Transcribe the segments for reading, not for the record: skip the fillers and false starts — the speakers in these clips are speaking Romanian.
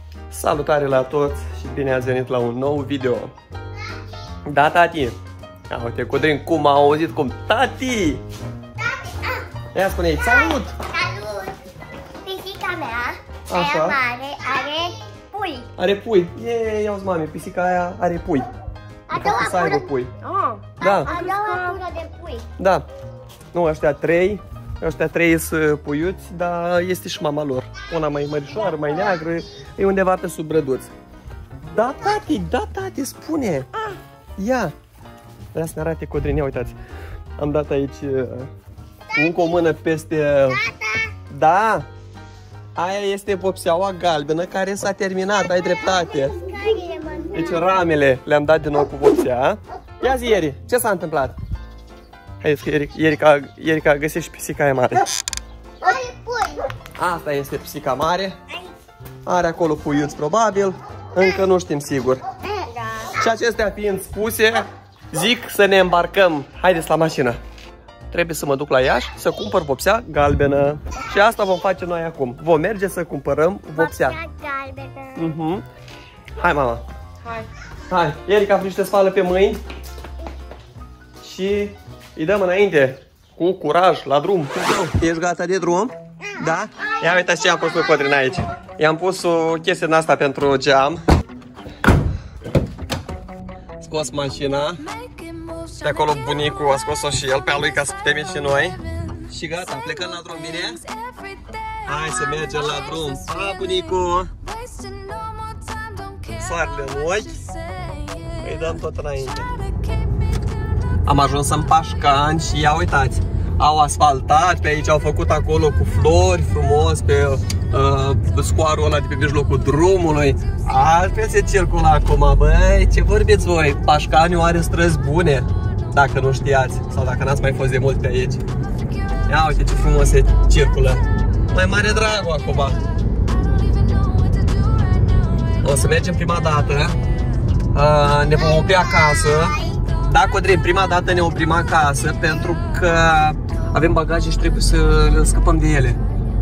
Salutare la toți și bine ați venit la un nou video. Da, tati? Ia uite, Codrin, cum a auzit cum? Tati! Ia spune-i, salut! Salut! Pisica mea, Așa. aia mare, are pui. Are pui. Ia-uzi, mami, pisica aia are pui. A doua Să aibă pură. pui. Da. Da. A doua pură de pui. Da. Nu, ăștia trei sunt puiuți, dar este și mama lor. Una mai mărișoară, mai neagră, e undeva pe sub brăduț. Da, tati, spune. Ia. Vreau să ne arate Codrin, ia uitați. Am dat aici încă o mână peste... Da. Aia este vopseaua galbenă care s-a terminat, ai dreptate. Deci ramele le-am dat din nou cu vopsea. Ia zi, Ieri, ce s-a întâmplat? Haideți că Ierica găsește pisica aia mare. Are pui. Asta este pisica mare. Are acolo puiuți probabil. Încă nu știm sigur. Da. Și acestea fiind spuse, zic să ne îmbarcăm. Haideți la mașină. Trebuie să mă duc la Iași să cumpăr vopsea galbenă. Și asta vom face noi acum. Vom merge să cumpărăm vopsea. Galbenă. Hai, mama. Hai, Ierica frigi te spală pe mâini. Și îi dăm înainte. Cu curaj, la drum. Ești gata de drum? Da? Ia uitați ce am pus lui Codrin aici. I-am pus o chestie din asta pentru geam. Scos mașina. De acolo bunicul a scos-o și el pe a lui ca să putem ieși și noi. Și gata, plecăm la drum, bine? Hai să mergem la drum. Pa, bunicu! Soarele în ochi. Îi dăm tot înainte. Am ajuns în Pașcani și ia uitați. Au asfaltat, pe aici au făcut acolo cu flori frumos pe scoarul ăla de pe mijlocul drumului. Altfel se circulă acum, băi, ce vorbiți voi? Pașcaniu are străzi bune, dacă nu știați, sau dacă n-ați mai fost de mult pe aici. Ia uite ce frumos se circulă. Mai mare dragul acum. O să mergem prima dată. Ne vom opri acasă. Da, Codrin, prima dată ne oprim acasă pentru că avem bagaje și trebuie să scăpăm de ele.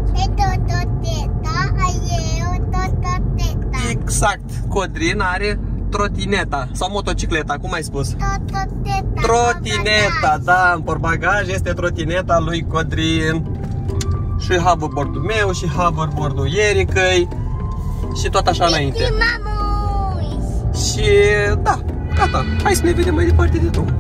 Exact. Codrin are trotineta sau motocicleta, cum ai spus? Trotineta, da, în portbagaj este trotineta lui Codrin. Și hoverboard-ul meu și hoverboard-ul Iericăi. Și tot așa înainte. Și da, gata, hai să ne vedem mai departe de drum.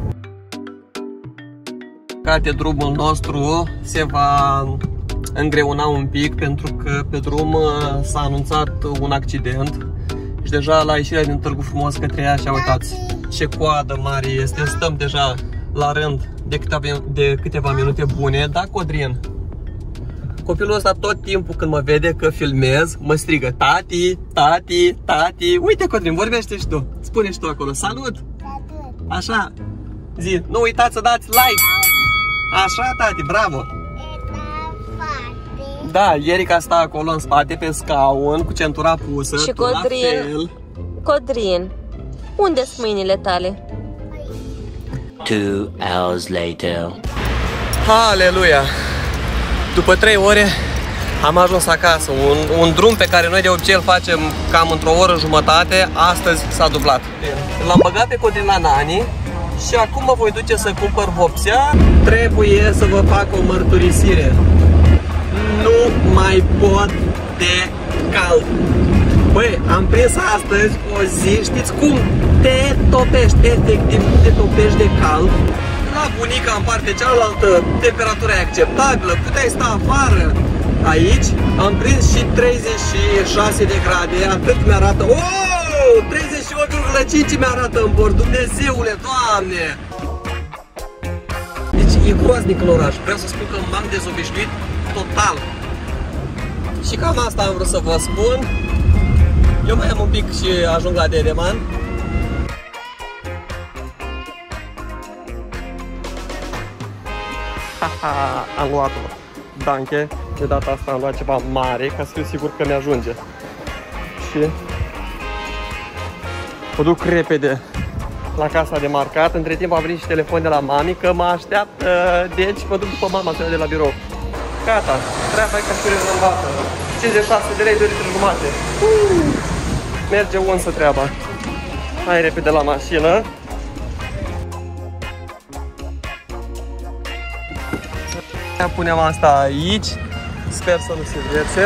Cate drumul nostru se va îngreuna un pic pentru că pe drum s-a anunțat un accident. Și deja la ieșirea din Târgu Frumos către Iași, uitați ce coadă mare este. Stăm deja la rând de câteva minute bune. Da, Codrin? Copilul ăsta tot timpul când mă vede că filmez, mă strigă tati, tati, tati. Uite, Codrin, vorbește și tu. Spune și tu acolo, salut! Așa, zi, nu uitați să dați like! Așa, tati, bravo! Da, Ierica stă acolo în spate pe scaun cu centura pusă. Și Codrin, unde sunt mâinile tale? 2 hours later. Aleluia! După 3 ore am ajuns acasă. Un drum pe care noi de obicei îl facem cam într-o oră jumătate, astăzi s-a dublat. L-am băgat pe Codrin la nani și acum mă voi duce să cumpăr vopsea. Trebuie să vă fac o mărturisire. Nu mai pot de cald. Băi, am prins astăzi o zi, știți cum? Te topești, efectiv, te topești de cald. La bunica, în partea cealaltă, temperatura e acceptabilă, puteai sta afară. Aici am prins și 36 de grade, atât mi-arată. Oh! 38,5 mi-arată în bord, Dumnezeule, Doamne! Deci e groaznic în oraș, vreau să spun că m-am dezobișnuit total. Și cam asta am vrut să vă spun. Eu mai am un pic și ajung la Dedeman. Am luat-o. Danke. De data asta am luat ceva mare ca să fiu sigur că mi-ajunge. Și mă duc repede la casa de marcat. Între timp a venit și telefon de la mami că mă așteaptă. Deci mă duc după mama să de la birou. Gata, treaba e ca și rezolvată. 56 de lei, 2 litri jumate. Merge unsă treaba. Hai repede la mașină. Punem asta aici. Sper să nu se verse.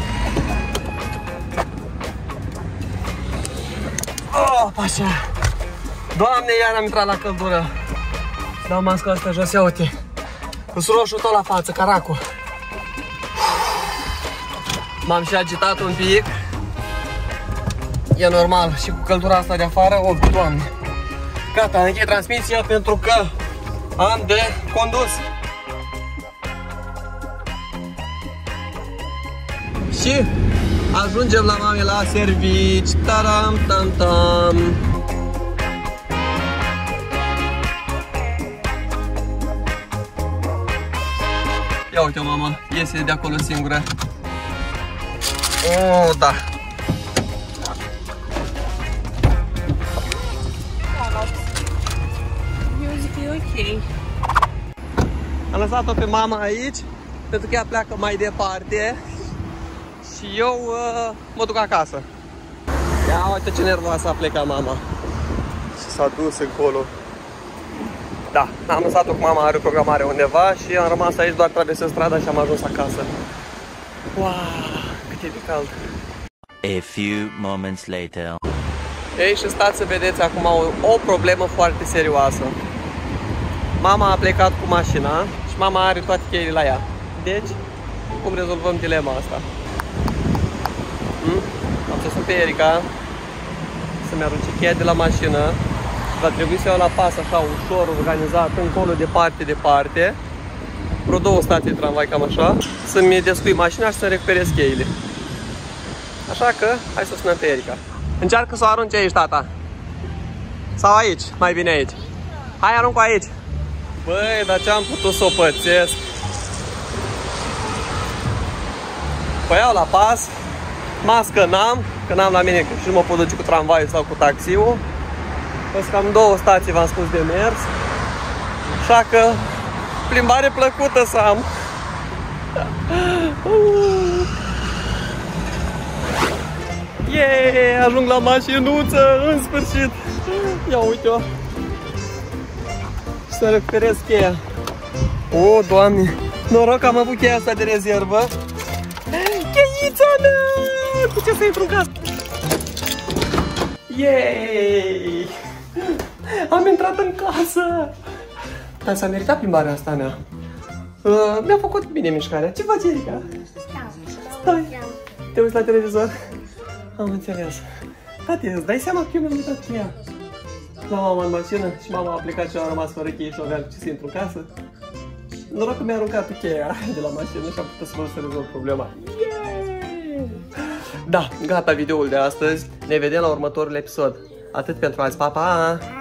Oh, așa. Doamne, iar am intrat la căldură. Dau masca asta jos, ia uite. Cu roșu tot la față, caracul. M-am și agitat un pic. E normal, și cu căldura asta de afară, oh, Doamne. Gata, închei transmisia pentru că am de condus. Și ajungem la mame la servici. Taram, tam, tam. Ia uite, mama, iese de acolo singură. Oh, da. Eu zic că e ok. Am lăsat-o pe mama aici, pentru că ea pleacă mai departe. Și eu mă duc acasă. Ia uite ce nervoasă a plecat mama. Și s-a dus încolo. Da, am lăsat-o cu mama, are o programare undeva și am rămas aici, doar traversez strada și am ajuns acasă. Wow, cât e de cald. A few moments later. Ei, și stați să vedeți acum o problemă foarte serioasă. Mama a plecat cu mașina și mama are toate cheile la ea. Deci, cum rezolvăm dilema asta? Am să sun pe Erica să-mi arunce cheia de la mașină. Va trebui să iau la pas așa ușor, organizat, încolo, departe. Vreo 2 stații de tramvai, cam așa. Să-mi descui mașina și să recuperez cheile. Așa că, hai să sunăm pe Erica. Încearcă să o arunce aici, tata. Sau aici, mai bine aici. Hai, arunc-o aici. Băi, dar ce am putut să o pățesc? Păi iau la pas. Mască n-am, că n-am la mine, că și nu mă pot duce cu tramvaiul sau cu taxiul. Sunt cam 2 stații, v-am spus, de mers. Așa că plimbare plăcută să am. Yeah, ajung la mașinuță, în sfârșit. Ia uite-o. Să recuperez cheia. O, Doamne, noroc că am avut cheia asta de rezervă. Cheița mea! Cu ce să intru în casă? Yay! Am intrat în casă! Dar s-a meritat plimbarea asta mea. Mi-a făcut bine mișcarea. Ce faci, Erica? Stai! Te uiți la televizor? Am înțeles. Tati, îți dai seama că eu mi-am uitat cheia la mama în mașină și mama a plecat și a rămas fără cheie și aveam ce să intru în casă? Noroc că mi-a aruncat cheia de la mașină și am putut să rezolv problema. Da, gata videoul de astăzi. Ne vedem la următorul episod. Atât pentru azi, pa, pa!